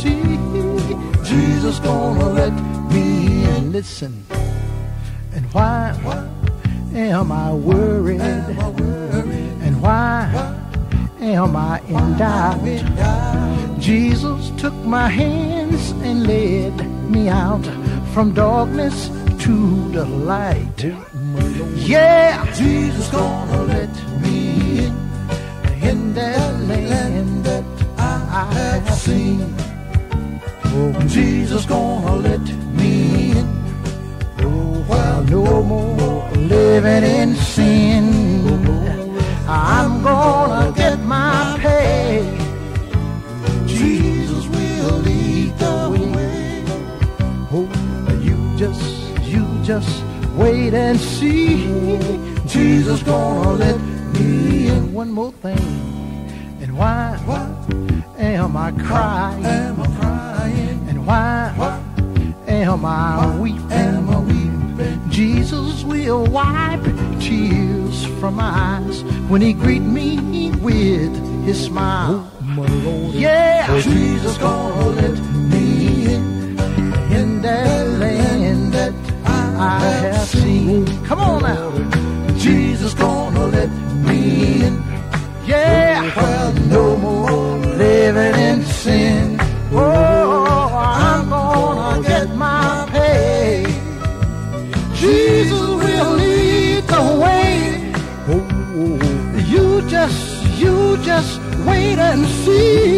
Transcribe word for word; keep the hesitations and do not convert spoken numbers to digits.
see. Jesus gonna let me in. Listen. And why am I worried? And why am I in doubt? Jesus took my hands and led me out from darkness to the light. Yeah, Jesus gonna let me in, in that land that I have seen. Oh, Jesus gonna let me in. Oh, well, no more living in sin. I'm gonna get my pay. Jesus will lead the way. Oh, you just, you just wait and see. Jesus gonna let me in. One more thing. And why, why am I crying? Am I crying? And why, why am I weeping? Am I weeping? Jesus will wipe tears from my eyes when He greet me with His smile. Oh, yeah, Jesus gonna let me in, in that land that I have seen. Come on now. Jesus gonna let me in. Yeah, well, no more living in sin. Oh, I'm gonna get my pay. Jesus will lead the way. Oh, you just, you just wait and see.